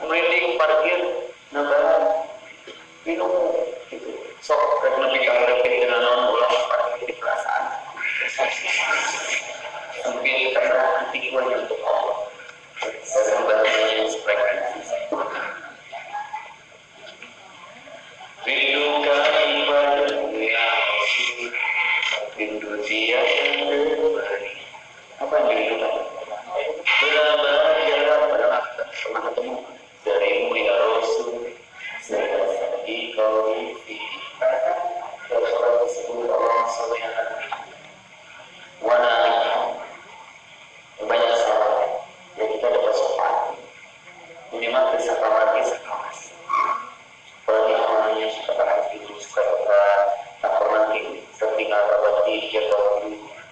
merinding parkir nabaran minum gitu sok karena tidak ada dengan non bola parkir di perasaan mungkin karena hati gue untuk Allah saya membantunya frekuensi rindu kembali ya Rasul rindu dia kembali apa yang dirindukan berabad pernah ketemu darimu ya Rasul serasai kau isi Rasulullah disebut Allah SWT wana banyak salah ya kita dapat sopan minimal bisa kamar bisa kawas apalagi orang yang suka berhati suka tak pernah tertinggal berbakti dia tahu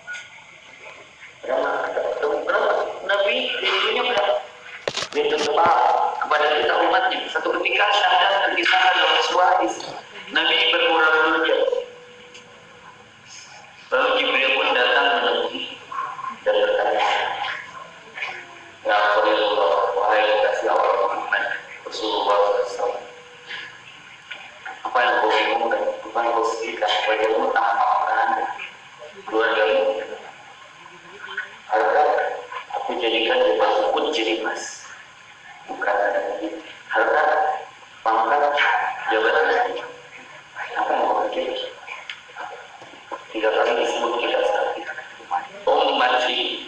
berapa Nabi rindunya berapa rindu tebal kepada kita umatnya satu ketika syahadat dan kisah dalam sebuah hadis Nabi bermurah-murah lalu Jibril pun datang menemui dan bertanya ya Rasulullah wahai kekasih Allah Muhammad Rasulullah SAW apa yang kau bingungkan apa yang kau sedihkan wajahmu tampak merana keluargamu harga aku jadikan jabatan pun jadi emas bukan harga pangkat jabatan apa yang kau pikir 3 kali disebut kita sekali ummati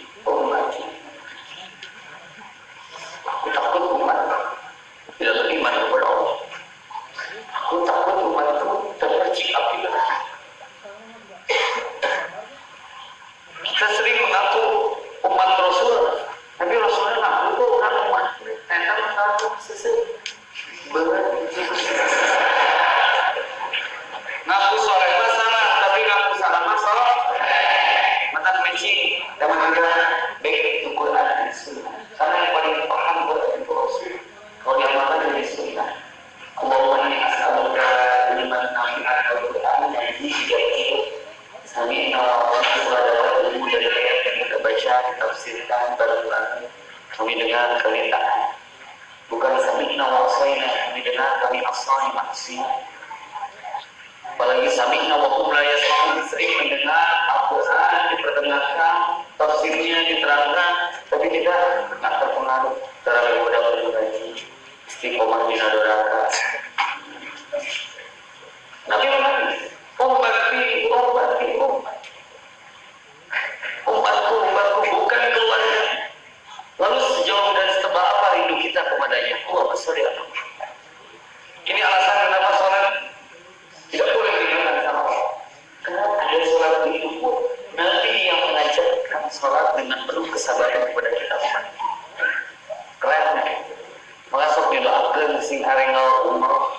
aku takut umat tidak beriman kepada Allah aku takut umatku terpercik api neraka kita sering mengaku umat Rasul tapi Rasulnya ngaku kok orang umat tentang satu sesi ngaku soleh masalah tapi ngaku salah masalah mata matching dan juga baik itu Quran dan Sunnah karena yang paling paham Quran itu Rasul kalau yang mana dari Sunnah Allahumma inni as'aluka kalimat nafi'at al-Quran dan hidayah sami'na wa sudah dapat ilmu dari ayat yang kita baca ditafsirkan Al-Quran kami dengar kami taat bukan sami'na wa asayna kami dengar kami asai maksiat apalagi sami'na wa hum la yasma'un sering mendengar Al-Quran diperdengarkan tafsirnya diterangkan tapi kita tidak terpengaruh terhadap ibadah bergaji istiqomah di neraka Nabi menangis umatku bukan keluarga lalu sejauh dan setebal apa rindu kita kepadanya Allah sholli ala Muhammad ini alasan kenapa sholat tidak boleh ditinggalkan sama Allah karena ada sholat itu pun Nabi yang mengajarkan sholat dengan penuh kesabaran kepada kita keren maka sok didoakan sing arenggal umroh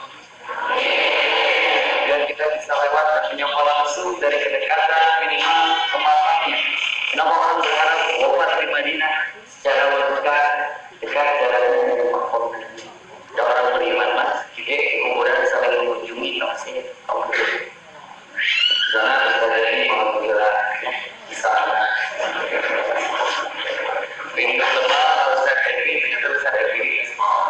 biar kita bisa lewat dan menyapa langsung dari kedekatan minimal kematannya kenapa orang berharap wafat di Madinah secara dekat jaraknya dengan makom ada orang beriman mas jadi kuburan saling mengunjungi maksudnya karena sebenarnya mau bergerak di sana rindu tebal harus saya ternyata saya pilih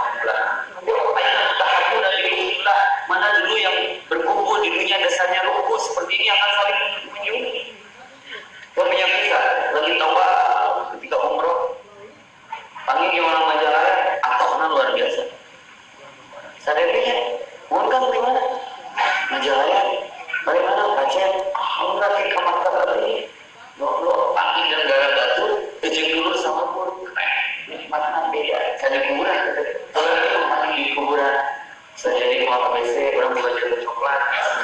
mana dulu yang berkumpul di dunia dasarnya rukuh seperti ini akan saling mengunjungi punya kisah lagi tawa ketika umroh panggil orang Majalaya ataunya luar biasa sadarnya mohon kan dari mana Majalaya dari mana Aceh alhamdulillah ke kamar tadi lo panggil dan gara batu ejeng dulu sama pun nikmatnya beda saya di kuburan kalau itu panggil di kuburan saya jadi keluar WC orang buka jalur coklat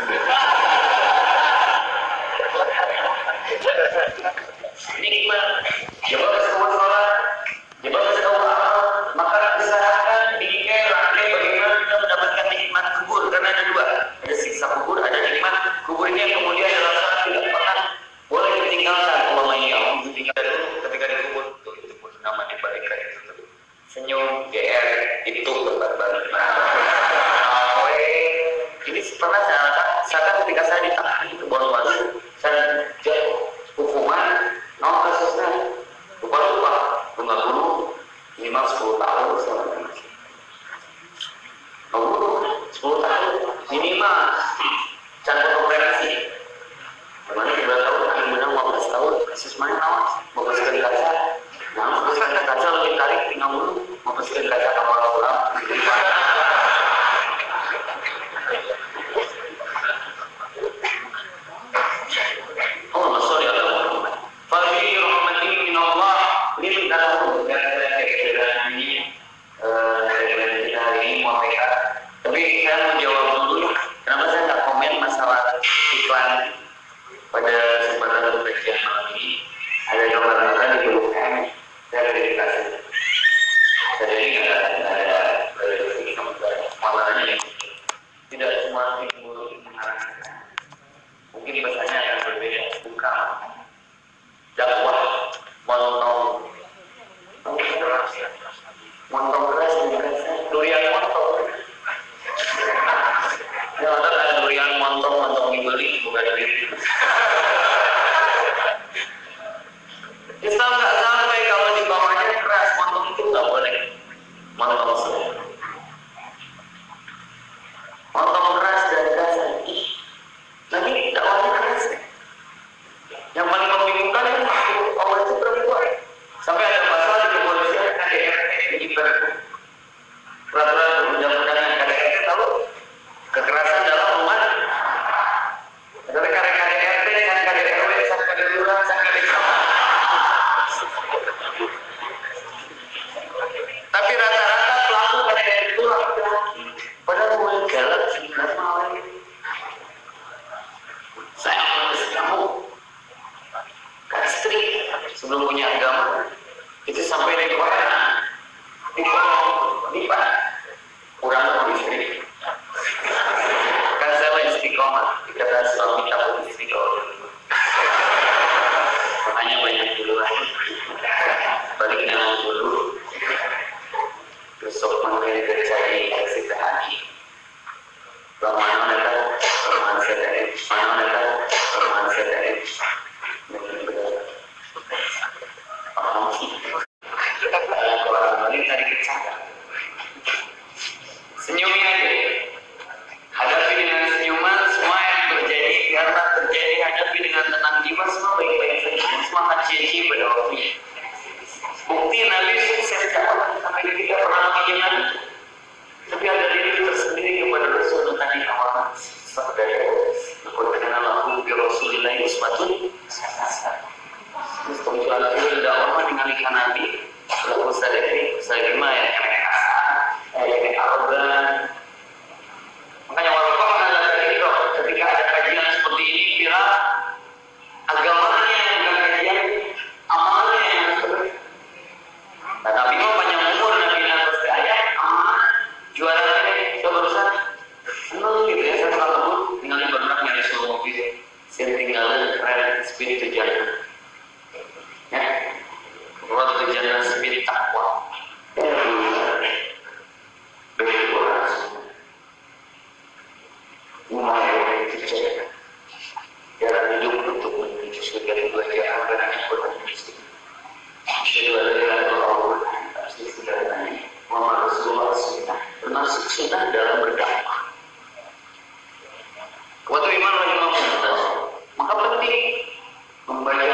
nikmat coba kesemuan sholat coba kesemuan amal maka usahakan dikira bagaimana kita mendapatkan nikmat kubur karena ada dua ada siksa kubur ada nikmat kubur ini yang kemudian dalam sholat tidak pernah boleh ditinggalkan ulama ini Allah ditinggal dulu ketika dikubur itu pun nama dibalikan itu senyum GR itu berbarbar ini pernah saya ketika saya ditahan di kebun baru saya jatuh hukuman kasusnya lupa bunga guru minimal 10 tahun selama masih muslim kata kamar ulang. Oh, sorry Allah Muhammad. Fadli rahmatin min Allah. Ini dalam gara-gara keberadaan ini kita hari ini mau PK. Tapi saya mau jawab dulu. Kenapa saya nggak komen masalah iklan pada kesempatan kajian malam ini? Ada gambar-gambar di grup kami. Saya verifikasi. Jadi ada masalahnya tidak semua timbul mengarahkan. Mungkin bahasanya akan berbeda. Bukan dakwah montong keras durian montong. Ya ada durian montong dibeli bukan duit. Islam nggak sampai kalau di bawahnya keras, montong itu nggak boleh. Montong keras dan kasar. Tapi dakwahnya keras. Yang paling membingungkan itu Allah itu perempuan. Sampai ada pasal di kepolisian KDRT di peraturan undang-undangan KDRT tahu kekerasan dalam umat. Ada KDRT, san KDRW, san KDLURA, san KDCAM. Tapi rata-rata pelaku KDRT itu laki-laki. Padahal mulai galak 19 malam ini. Saya kamu istri sebelum punya agama itu sampai dari orang lipat kurang istri kan saya istiqomah dikata suami takut istiqomah makanya banyak duluan balik dengan dulu besok mengenai terjadi eksik hati mana sedang senyumi aja, hadapi dengan senyuman semua yang terjadi karena terjadi, hadapi dengan tenang jiwa, semua baik-baik saja, semangat cici pada waktunya. Bukti Nabi sukses dakwah sampai kita pernah mengingat, tapi ada diri tersendiri kepada Rasul tadi awal sabda berkenaan lagu bi Rasulillah uswatun hasanah. Mustaqbal itu dakwah mengalihkan Nabi lalu saya lima ya kayak arogan. Makanya walaupun ada ketika ada kajian seperti ini kira agamanya bukan kajian amalnya yang seperti. Nah, Nabi mau panjang umur, Nabi terus ke ayat amal juara ini terusan seneng gitu ya, saya kalau tinggalin benar nyari suruh mobil saya tinggalin keren speed itu jalan ya buat tujuan speed takwa begitu orang semua mulai terjadi jalan hidup untuk menuju surga dua jalan benarnya berkomunikasi Muhammad Rasulullah sunnah termasuk sunnah dalam berdakwah. Waktu iman rahimahullah, maka penting membaca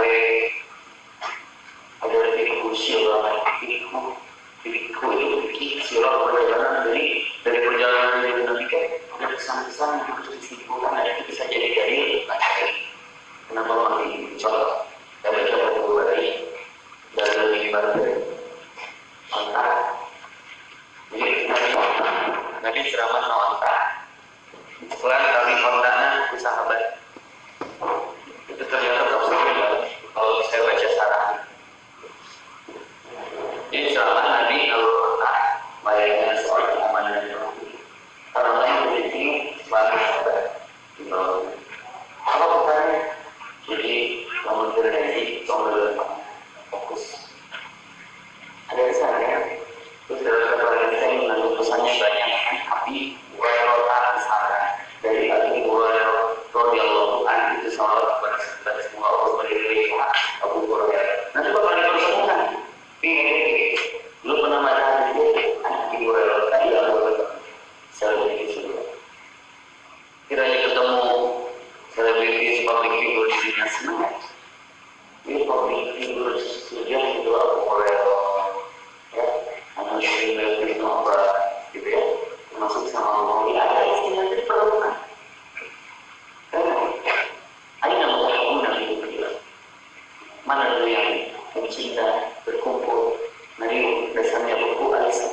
agar fikih sirah, fikih itu fikih sirah perjalanan dari perjalanan dari Nabi kan ada kesan-kesan yang harus disimpulkan, ada itu bisa jadi dalil. Kenapa memilih contoh? Saya baca buku dari dalil ibadah onta. Jadi Nabi ceramah sama onta. Setelah kali ontanya ke sahabat itu ternyata tafsirnya kalau saya baca sarah. Jadi ceramah Nabi kalau onta bayangnya seorang amanah yang kalau lain begitu sebagai sahabat. Apa pertanyaannya? Jadi kamu berjanji kamu fokus. Ada kesannya. Terus dalam kata saya mengandung pesannya banyak, tapi Hurairah misalnya dari Abi Hurairah radhiyallahu anhu itu sahabat kepada semua orang berdiri Abu Hurairah. Nanti bakal dipertemukan. Lu pernah baca hadis itu? Abi Hurairah tadi Abu Hurairah. Selebritis juga. Kiranya ketemu selebritis public figure di dunia senang. Ini public figure sejak itu Abu Hurairah. Ya, manusia sering apa gitu ya, termasuk sama Allah ya ada istilah itu diperlukan. Aina mutahawuna gitu. Mana dulu yang mencinta berkumpul, mari bersama buku Alisa.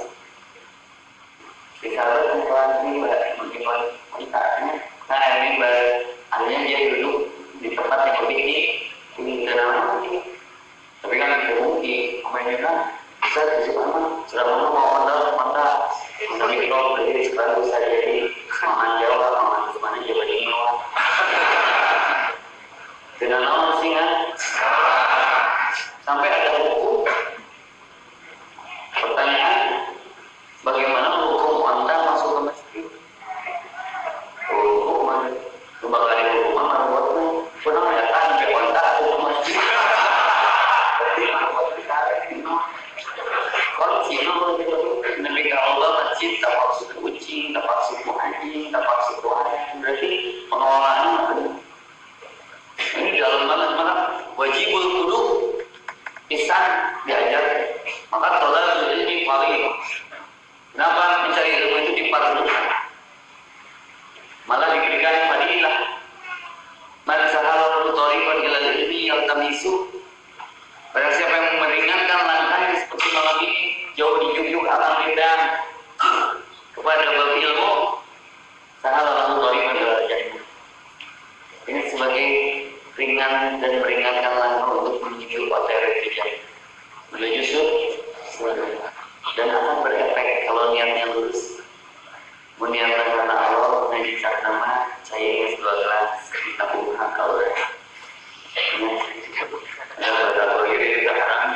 Kita berkumpul mimbar, mengimpan kontaknya. Nah mimbar, artinya dia duduk di tempat yang berpiknik, ini kenapa ini? Tapi kan tidak mungkin, mainnya kan bisa disebutkan sudah mau mantap, tapi kalau berdiri sekarang bisa jadi makan Jawa, makan kemana Jawa Timur. Dengan nama sih kan, sampai ada buku pertanyaan bagaimana hukum wanita masuk ke masjid. Hukum lembaga di rumah mana buatnya pernah datang ke wanita ke masjid. Kalau Cina kalau kita Nabi Allah masjid tak maksud kucing, tak maksud anjing, tak maksud ayam, berarti pengelolaan ini dalam banget wajibul kudu pisan diajar. Maka tolak ini paling kenapa mencari ilmu itu diperlukan, malah diberikan fadilah. Man sahalahu thariqan ilal ilmi yaltamisu, barang siapa yang meringankan langkahnya seperti malam ini jauh dijuk-juk alam lidang kepada bab ilmu, sahalahu thariqan ilal ilmi. Ini sebagai ringan dan meringankan langkah untuk menuju materi menuju surga, dan akan berefek kalau niatnya lurus. Meniatkan karena Allah, ngaji nama saya ingin 2 gelas tabung akal ya kalau ini sekarang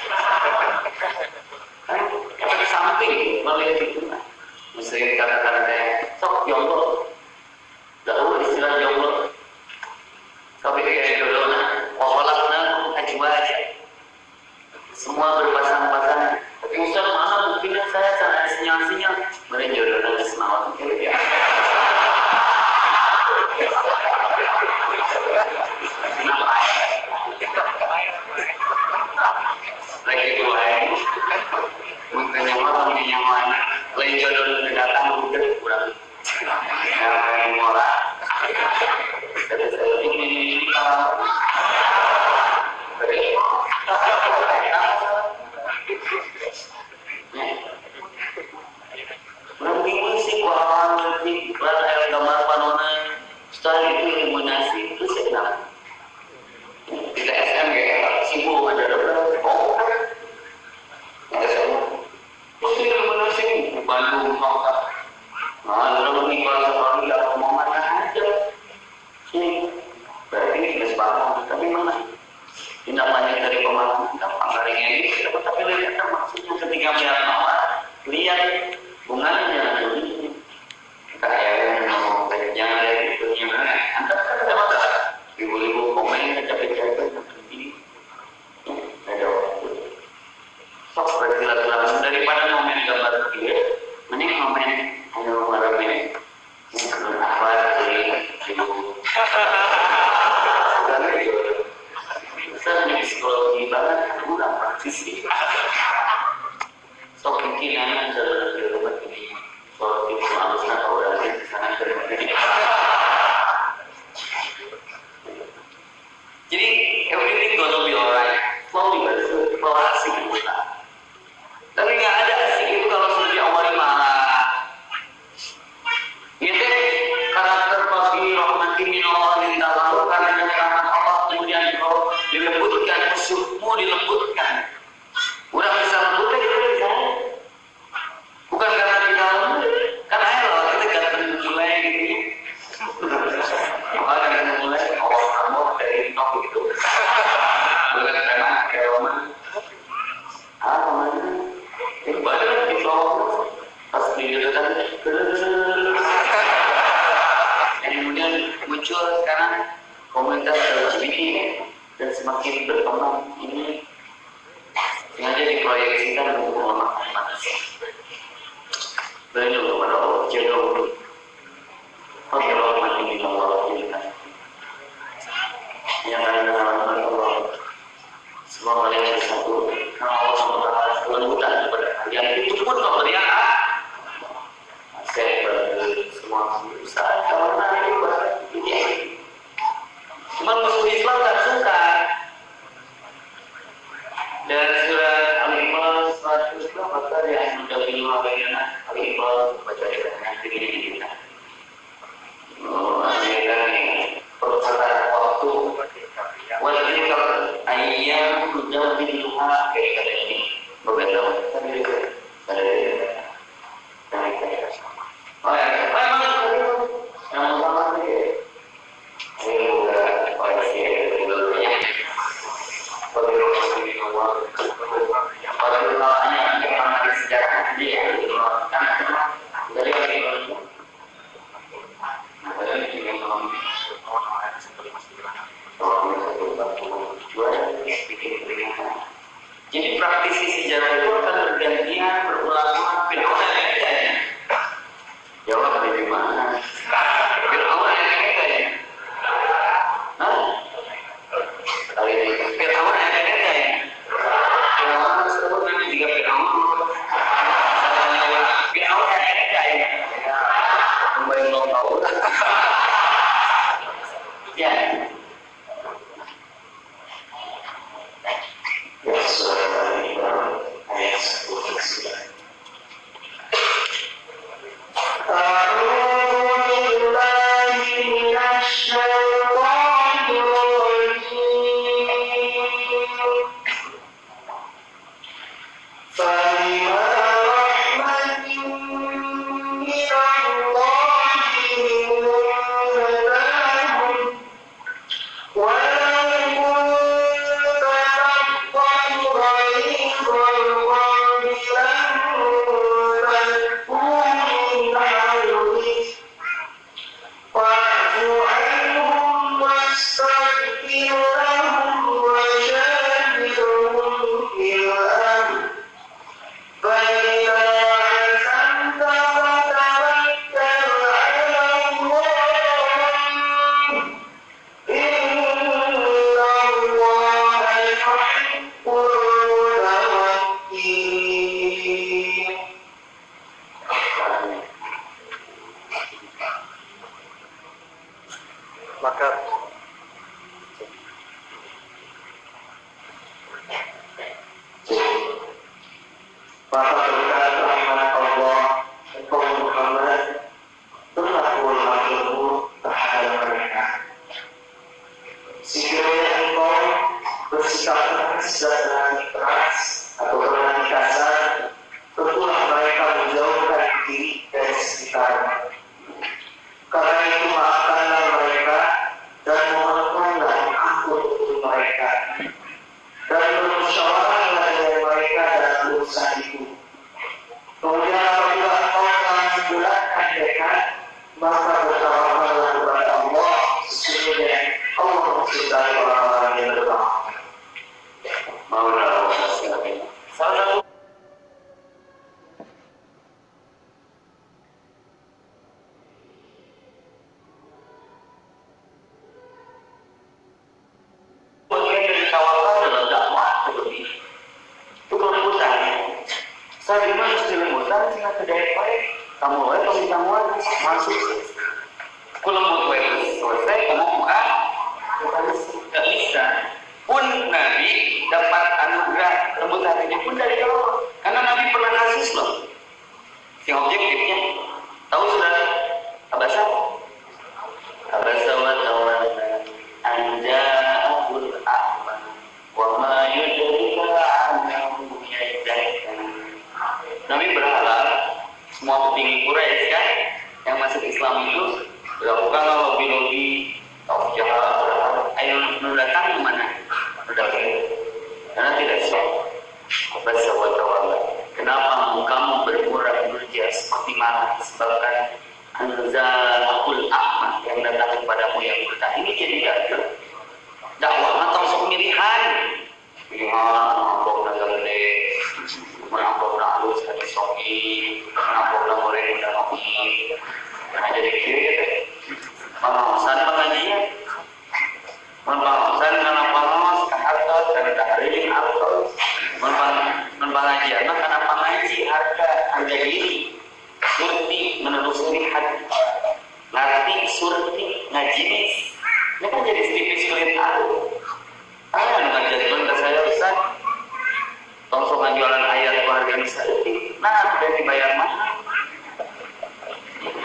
kan samping melihat itu mesti katakan saya sok jomblo, gak tahu istilah jomblo. Tapi kayak jodohnya, wawalatnya ajwaj, semua berpasang-pasang. Tapi Ustaz mana buktinya saya cara sinyal-sinyal, mereka jodohnya semalam gitu ya. Kenapa? Lagi itu lain, mungkin yang mana, lain jodoh datang udah kurang, yang murah. Ini nanti musik orang nanti berada gambar panonan setelah itu eliminasi itu senang kita SMG sibuk ada oh itu eliminasi Bandung Mangka lalu nih kalau seorang tidak mau mana aja berarti ini sepakat, tapi mana tidak banyak dari pemahaman gampang garingnya ini, tapi lihat maksudnya ketika melihat mawar, lihat bunganya dulu, kayak mau jangan lihat itu gimana, anda kan sama tak, ibu-ibu komen capek-capek ini, ada waktu, sok berkilat-kilat daripada momen gambar dia, mending momen hanya gambar ini, apa itu. Saya punya psikologi banget, kurang praktisi. So mungkin anak bisa di rumah ini, soal tips harusnya kalau berada di sana berarti. Jadi everything gonna be alright, slowly but surely, kalau asik kita. Tapi nggak ada asik itu kalau sudah diawali marah. Gitu karakter pagi rahmati minallah minta lalu karena rahmat Allah kemudian kau dilembutkan musuhmu dilembutkan. Udah bisa lembut itu bisa. Bukan karena kita lembut, karena Allah kita ganteng mulai gitu. Maka ganteng mulai awal kamu dari nok itu. Bukan karena kayak Roman. Mana? Badan di bawah pas dilihatkan kemudian muncul sekarang komunitas LGBT dan semakin berkembang ini sengaja diproyeksikan untuk melemahkan manusia. Banyak kepada Allah jaga wudhu. Fakir rahmat ini Allah jadikan. Yang ada dalam Allah. Semua kalian bersatu. Karena Allah SWT kelembutan kepada kalian itu pun diri kita. Ada perpustakaan waktu, wajibkan ayam sudah diluha kayak kata ini berbeda. Jadi praktisi sejarah itu akan bergantian berulang-ulang. Fir'aun yang kaya. Jawab dari mana? Fir'aun yang kaya. Hah? Kali ini Fir'aun yang kaya. Fir'aun sebut nanti juga Fir'aun. Fir'aun yang kaya. Kembali mau tahu. Ya. Nah, udah dibayar mahal.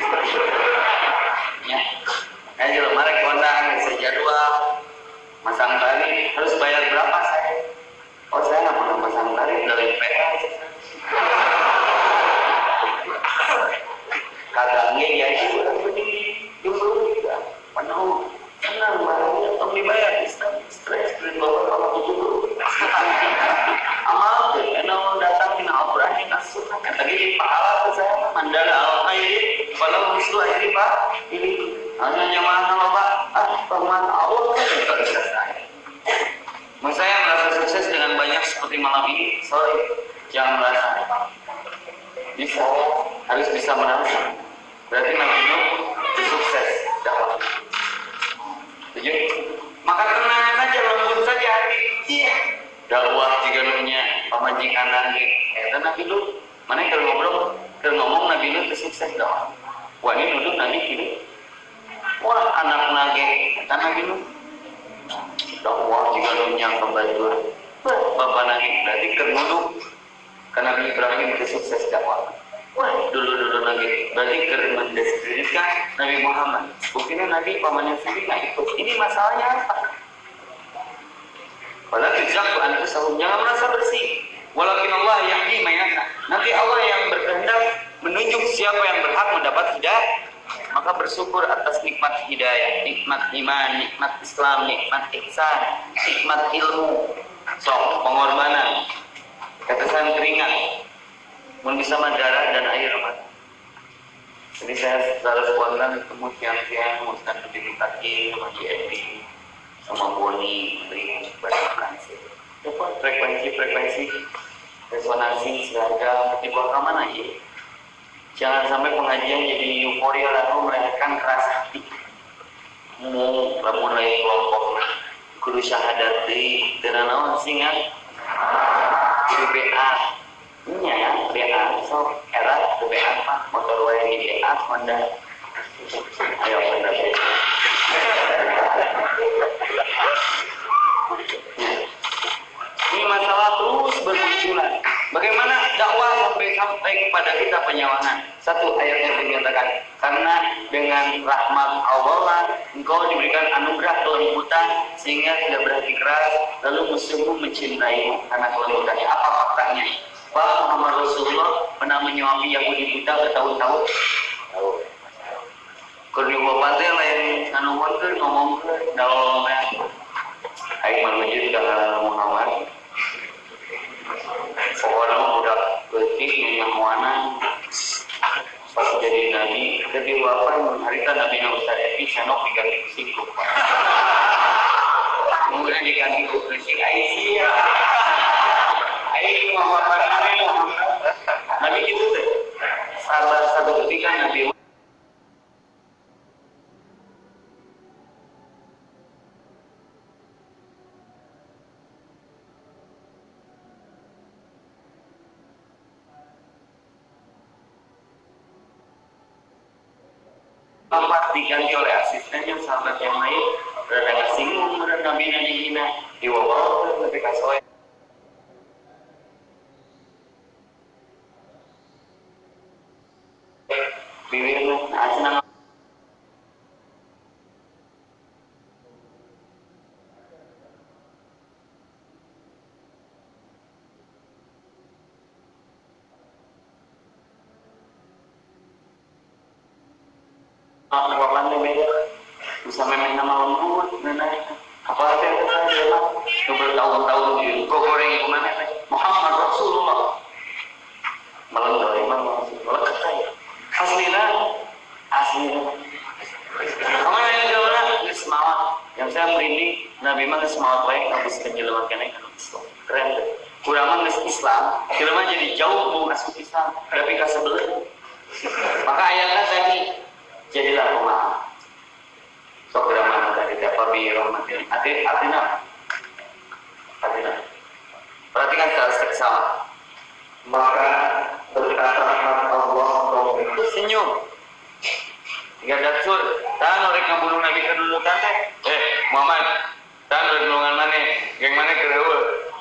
dan al-khairi walau mislu ajri Pak ini hanya jamaah kalau Pak paman Allah kan tidak bisa saya. Saya merasa sukses dengan banyak seperti malam ini. Sorry, jangan merasa bisa, harus bisa merasa. Berarti Nabi Nuh itu sukses dakwah. Setuju? Maka tenang saja, lembut saja hati. Iya. Dakwah jika nuhnya pamajikan lagi. Nabi Nuh, mana yang kalau ngomong Nabi Nuh itu sukses dakwah. Wah ini nuduh Nabi gitu. Wah anak nage, kata Nabi Nuh. Dakwah jika nuhnya kebajuan. Bapak nage, berarti kenuduh. Karena Nabi Ibrahim itu sukses dakwah. Wah dulu nage, berarti mendeskripsikan Nabi Muhammad. Buktinya Nabi pamannya sendiri nggak ikut. Ini masalahnya apa? Wala tuzakku anfusahum, jangan merasa bersih. Walakin Allah yahdi man yasha. Nanti Allah yang berkehendak menunjuk siapa yang berhak mendapat hidayah. Maka bersyukur atas nikmat hidayah, nikmat iman, nikmat Islam, nikmat ihsan, nikmat ilmu, pengorbanan, ketesan keringat, bersama darah dan air mata. Jadi saya secara spontan ketemu tiang-tiang Ustaz Budi Mutakin, Haji Edi, sama Boni, beri frekuensi, resonansi seragam, di bawah mana ya? Jangan sampai pengajian jadi euforia lalu melahirkan keras hati. Mulai kelompok guru syahadat di tenanawan singan guru BA nya ya BA so era BA motor wae di BA Honda ayo Honda ini masalah terus bermunculan. Bagaimana dakwah sampai kepada kita penyawangan? Satu ayat yang menyatakan, karena dengan rahmat Allah engkau diberikan anugerah kelembutan sehingga tidak berhati keras, lalu musuhmu mencintai karena kelembutannya. Apa faktanya? Pak Muhammad Rasulullah pernah menyuapi Yahudi buta bertahun-tahun. Kedua bapaknya lain ngomong ke dalam aing menuju dengan Muhammad. Orang udah letih yang mana pas jadi nabi jadi wafat harita Nabi Musa Epi senok diganti kusingku kemudian diganti kusing Aisyah Aisyah Muhammad Nabi itu sabar satu ketika Nabi Bapak diganti oleh asistennya sahabat yang lain berada singgung dan Nabi dihina diwawal lebih kasoy bibirnya asna Bapak beda bisa main nama lembut nenek apa aja yang saya bilang itu bertahun-tahun di goreng kemana Muhammad Rasulullah malam beriman malah kaya aslinya kemana yang jauh semangat yang saya merinding Nabi mah semangat baik habis menjelaskan Islam keren deh kurang Islam jelema jadi jauh mau masuk Islam tapi kasebelah maka ayatnya tadi jadilah pemaaf sok ramah dari dapat birahmatil artinya perhatikan secara seksama maka berkata rahmat Allah itu senyum tiga daksur tahan oleh kabunuh Nabi kedulu tante Muhammad tahan oleh golongan mana yang mana kedua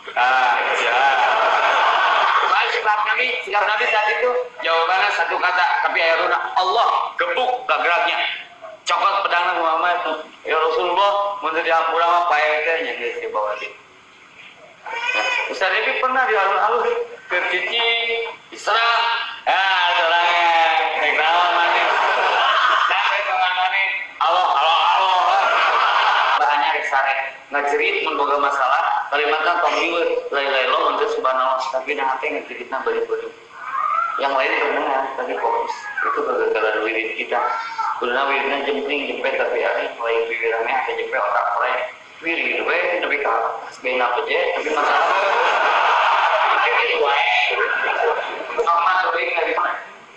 sikap Nabi saat itu jawabannya satu kata tapi ayatnya Allah gebuk gak geraknya cokot pedang Muhammad ya Rasulullah menjadi ampura apa ayatnya yang dia bawa di Ustaz Devi pernah di alun-alun bercici diserang serangnya reklaman mani dan reklaman mani Allah bahannya reksaret ngajerit memboga masalah kalimatnya tombiwet lain-lain lo untuk subhanallah tapi nah hati ngajeritnya balik-balik yang lain mendengar tapi fokus. Itu kegagalan wirid kita. Karena wiridnya jempling jempet tapi hari mulai wiridnya ada jempet otak mulai wirid tapi kalau sebagai apa aja tapi masalah sama sering dari mana?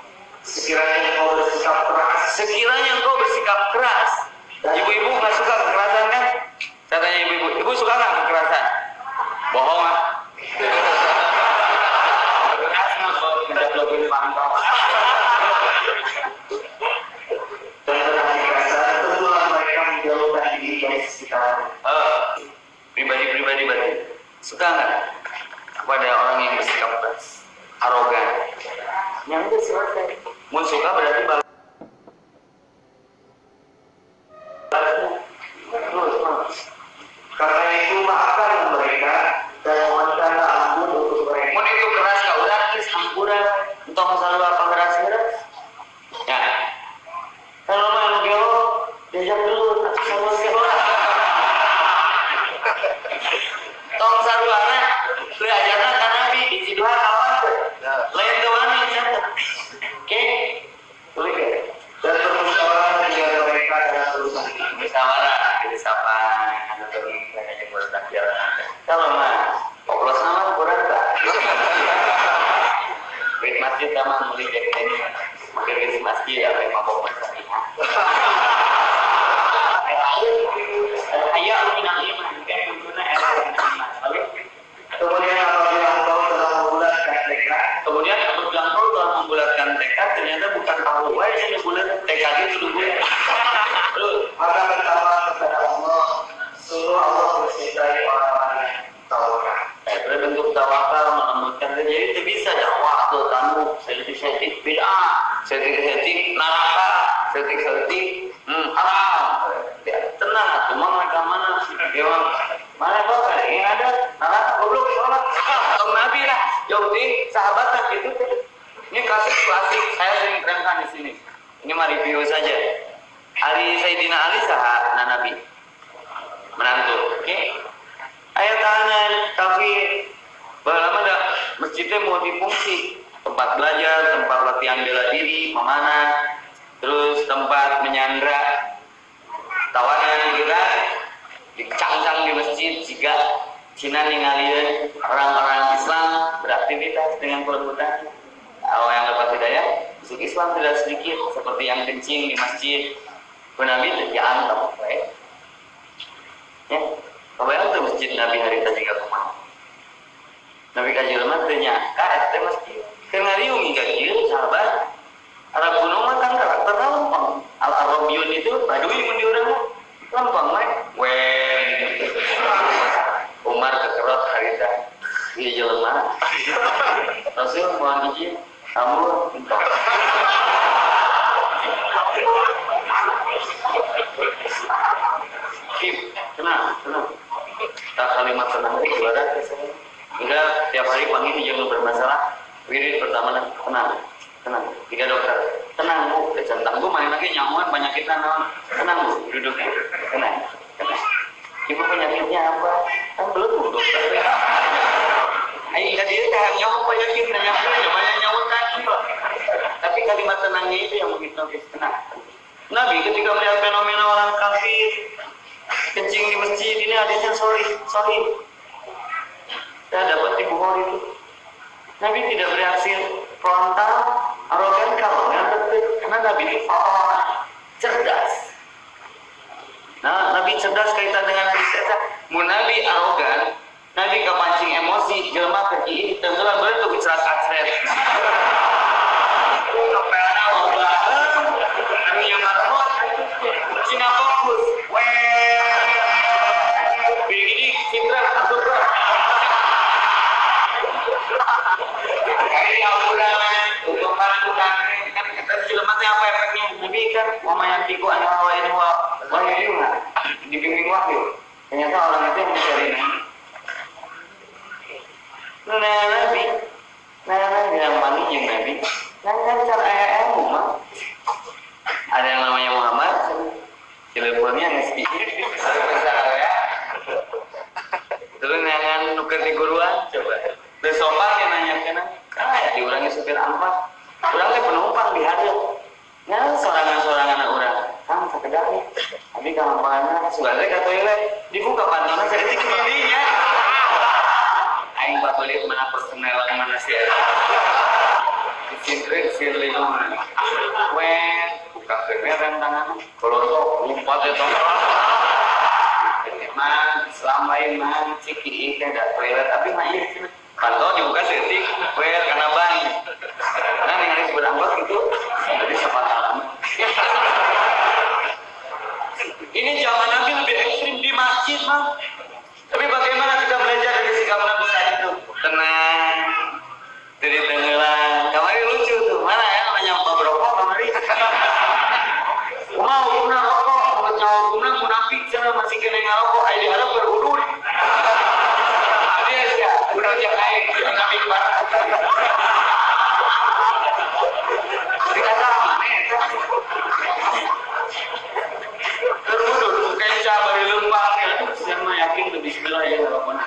Sekiranya engkau bersikap keras, ibu-ibu nggak suka kekerasan kan? Katanya ibu-ibu, ibu suka nggak kekerasan? Bohong ah. Keras nggak mendapat lebih pantau. Dan kekerasan tentulah mereka menjauhkan diri dari sekitar. Pribadi berarti suka nggak kepada orang yang bersikap keras, arogan? Yang itu selesai. Mau suka berarti balas. Karena itu maafkan mereka dan mohonkanlah ampun untuk mereka. Mun itu keras kau udah kis ampuran untuk masalah apa keras. Ya. Kalau mau gelo diajak dulu atau sama siapa? Tong sarwana belajarnya kan Nabi ijibah kawan. Lain kawan catat. Oke. Boleh ke? Dan bermusyawarah dengan mereka dengan urusan musyawarah jadi siapa atau mereka yang bertakbir. Kalau mah oplos nama kurang tak. Bait masjid sama mulai jadi ini. Makin di masjid apa yang mabok tadi. Ayat minal iman kan guna kemudian apabila engkau telah membulatkan tekad, kemudian apabila engkau telah membulatkan tekad, ternyata bukan tahu, wah ini bulat tekad itu dulu. Maka bertawakal kepada Allah, suruh Allah mencintai orang-orang yang tawakal. Itu bentuk tawakal menempatkan jadi itu bisa dakwah tuh kamu setik bid'ah, setik neraka, setik haram. Ya, tenang tuh mereka mana? Mana kok yang ada neraka goblok sholat. Om Nabi lah, Yahudi sahabatnya gitu. Ini kasus klasik saya sering terangkan di sini. Ini mah review saja. Ali Sayyidina Ali sahabat Nabi menantu, oke? Ayat tangan tapi lama dah masjidnya multifungsi, tempat belajar, tempat latihan bela diri, memanah, terus tempat menyandra tawanan gila dicangcang di masjid jika Cina ninggalin orang-orang Islam beraktivitas dengan kelembutan. Kalau yang dapat hidayah masuk Islam tidak sedikit seperti yang kencing di masjid. Nabi ya antep, ya. Kebayang tuh masjid Nabi hari tadi gak kemana. Nabi kajian matanya, karet teh masjid. Kenariung kajian sahabat. Arab gunung mah kan karakter lempeng. Al-Arabiyun itu badui pun di orang lempeng, Umar kekerot harita, dia jelema. Rasul mohon izin, kamu entok. Tenang. Tak kalimat tenang itu ibarat. Enggak tiap hari pagi jangan bermasalah. Wirid pertama tenang. 3 dokter. Tenang bu, kecentang bu main lagi nyamuan penyakitnya naon. Tenang bu, duduk. Tenang. Ibu penyakitnya apa? Kan belum bu dokter. Ayo tadi kahang nyawa penyakitnya banyak nyawa kan. Tapi kalimat tenangnya itu yang menghipnotis. Tenang. Nabi ketika melihat fenomena orang kafir kencing di masjid, ini hadisnya sorry. Saya dapat di Bukhari itu. Nabi tidak bereaksi frontal, arogan, kalau yang betul. Karena Nabi itu cerdas. Nah, Nabi cerdas kaitan dengan hadis kita. Mun Nabi arogan, Nabi kepancing emosi, jelema pergi ini tenggelam berarti kecelakaan seret. Kepelana loba. Nabi yang marah, Cina fokus. Begini Citra atur. Kayak auran untuk melakukan kan kita jelema teh apa efeknya? Nabi kan mama yang tiku ana hawain wahyu dibimbing wahyu. Ternyata orang itu yang mencari Nabi. Nabi yang mangi jeung Nabi. Kan cara ilmu mah. Ada yang namanya Muhammad, teleponnya ngasih ya. Terus nangan nuker di guruan, coba. Besopan dia nanya kena, ya diulangi supir angkot. Tapi kampanye sebenarnya ke toilet dibuka pantatnya saya di dirinya. Aing balik mana personel mana sih? Dicintrik sirling mana? Buka kemeran tangan. Kalau tuh lompat itu. Emang selama ini ciki ikan ada toilet tapi main. Kalau dibuka setik, karena bang. Karena yang harus berangkat itu dari sempat alam. Ini zaman Nabi lebih ekstrim di masjid, Bang. Tapi bagaimana kita belajar dari sikap Nabi saat itu? Tenang, dari tenggelam. Kemarin lucu tuh, mana ya namanya rokok kemarin? Mau guna rokok, mau nyawa guna munafik sana masih kena ngarokok, ayo diharap berudur. Dia ya, udah jangan Nabi parah. Dikata mana? Terudur, kencah bari lembang ya. Saya yakin lebih bismillah ya kalau pun.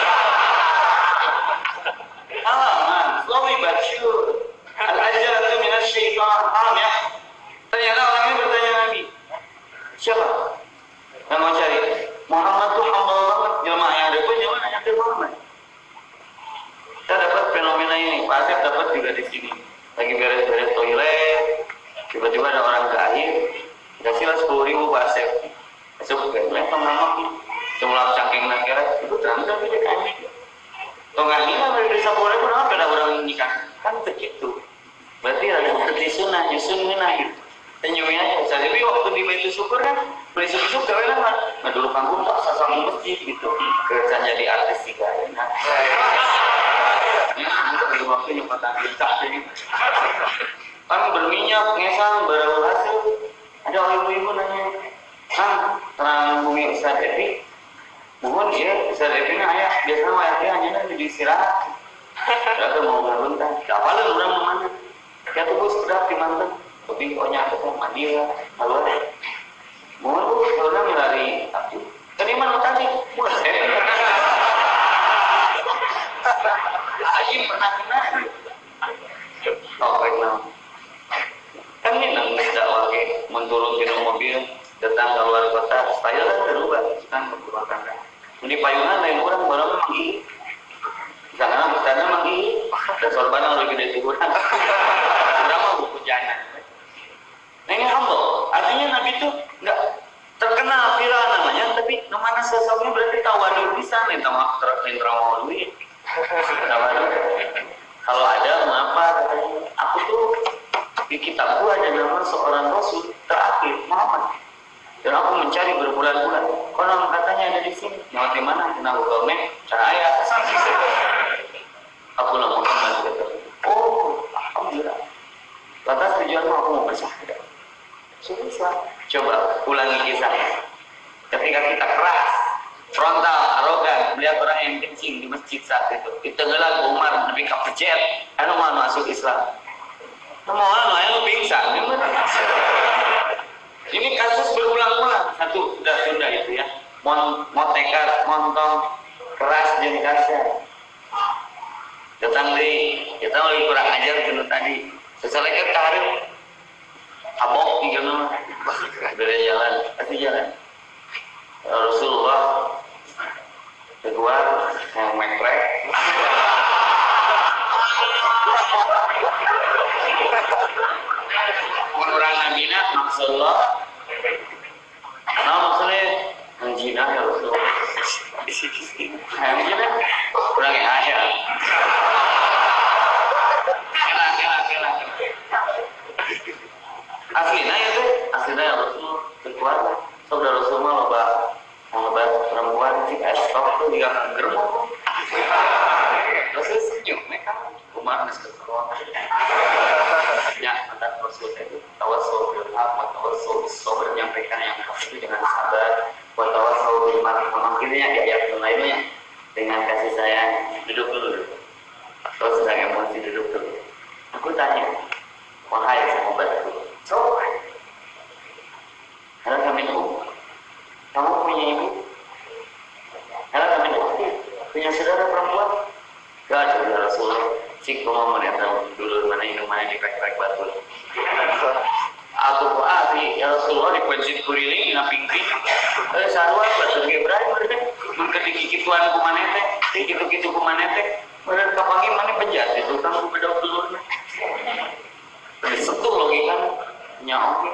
Alaman, slowy but sure. Al-ajalatu minasyaitan. Paham ya? Ternyata orang ini bertanya lagi. Siapa? Yang mau cari? Muhammad tuh humble banget. Jelma yang ada pun jangan nanya ke Muhammad. Kita dapat fenomena ini. Pak Asep dapat juga di sini. Lagi beres-beres toilet. Tiba-tiba ada orang ke akhir. Kasihlah 10.000 Pak Asep. Asep lempang nama cuma cangking nakira itu terangkan dia kami. Tonggang ini dari desa Bore pun apa ada orang nikah kan begitu. Berarti ada seperti sunnah, nyusun minah itu. Senyumnya aja. Tapi waktu di Baitul Syukur kan beli susu gawe lah. Nah dulu panggung tak sasang masjid gitu. Kerja jadi artis juga. Nah, ini waktu nyempatan bintang ini. Kan berminyak, ngesang, berhasil. Ada ibu-ibu nanya, Kang, terang bumi Ustaz Epi, mohon ya Ustaz Epi ini ayah biasanya ayahnya hanya nanti diistirahat. Tidak mau bangun kan? Tidak apa lah orang mana? Ya tuh bos sudah di mantan, tapi pokoknya aku mau mandi lah, halo deh. Mohon bu, kalau melari aku, tadi mana tadi? Mulai saya. Ayim pernah kena. Oh baiklah. Kan ini nangis dakwah menturun di mobil datang ke luar kota style kan berubah kan berubah kan ini payungan lain orang baru memang gini karena misalnya memang gini ada sorban yang lebih dari kurang berapa buku jana. Nah ini humble artinya Nabi itu nggak terkenal viral namanya tapi mana sosoknya berarti tawadhu bisa nih trauma duit tawadhu kalau ada mengapa aku tuh di kitabku ada nama seorang Rasul terakhir Muhammad dan aku mencari berbulan-bulan konon katanya ada di sini yang di mana kena Google cahaya aku lah Muhammad kata oh alhamdulillah lantas tujuanmu aku mau bersyahadat susah coba ulangi kisah ketika kita keras frontal arogan melihat orang yang kencing di masjid saat itu ditenggelam Umar Nabi kapejet anu mau masuk Islam semua yang pingsan. Ini kasus berulang-ulang. Satu sudah itu ya. Motekar, montong, keras jeung kasar. Datang di kita lagi kurang ajar dulu tadi. Seselesai karir abok gitu beda jalan, pasti jalan. Rasulullah kedua yang mekrek. Orang Nabina maksudnya maksudnya menjina ya Rasulullah menjina kurang ya kela aslinya itu aslinya ya Rasulullah berkuasa saudara Rasulullah loba perempuan si estok tuh juga kan germo terus senyum mereka Umar nasi keseruan ya antara Rasul itu tawassul bil haq wa tawassul bis sabr menyampaikan yang hak itu dengan sabar wa tawassul bil marhamah akhirnya di ayat yang lainnya dengan kasih sayang duduk dulu terus sedang emosi duduk dulu aku tanya wahai sahabatku so hal kami kamu punya ibu hal kami punya saudara perempuan gak ada ya Rasulullah cik mau menetap dulu mana ini mana di batu aku ya Rasulullah di masjid kuriling di pingping tadi kikituan kumanete, kikitu kumanete, bener kapangi mana bejat itu kan bedok dulu. Setu logika nya oke